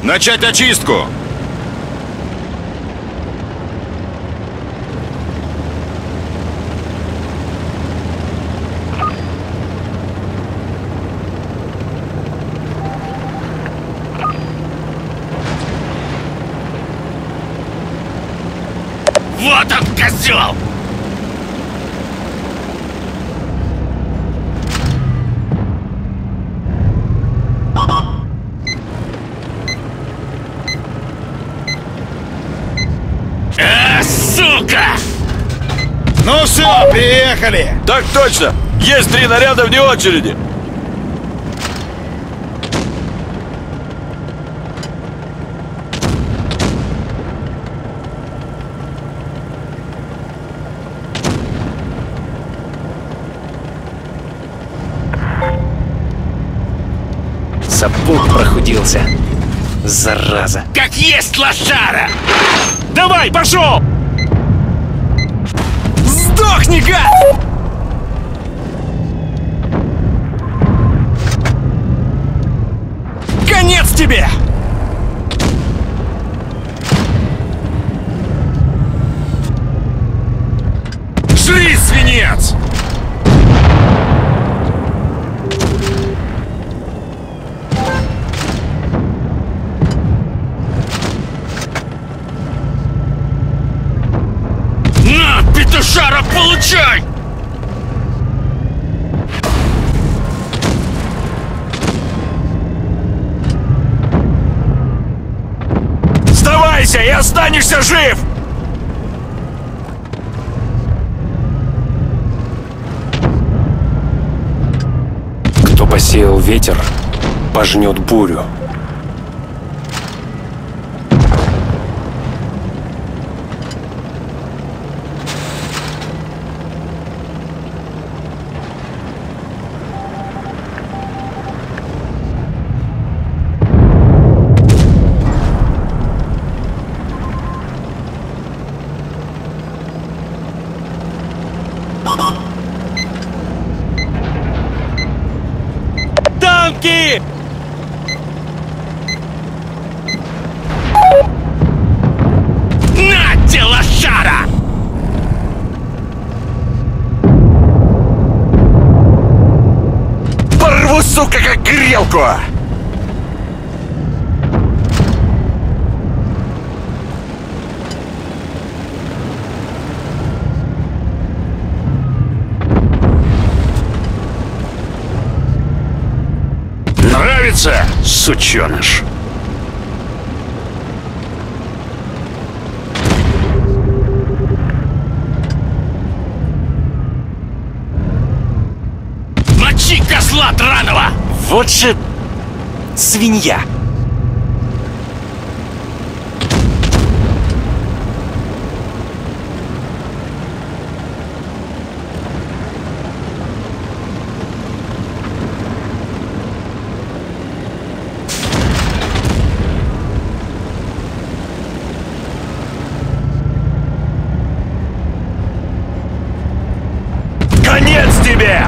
Начать очистку! Вот он, козел! Сука! Ну все, приехали! Так точно! Есть 3 наряда вне очереди! Сапог прохудился. Зараза. Как есть лошара! Давай, пошел! Сдохни, гад! Конец тебе! Шли, свинец! На, петушара, получай! Сдавайся и останешься жив! Кто посеял ветер, пожнет бурю. Танки! На, те, лошара! Порву, сука, как грелку! Нравится, сученыш? Мочи козла драного! Вот же свинья! Конец тебе!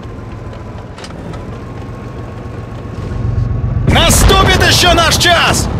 Наступит еще наш час!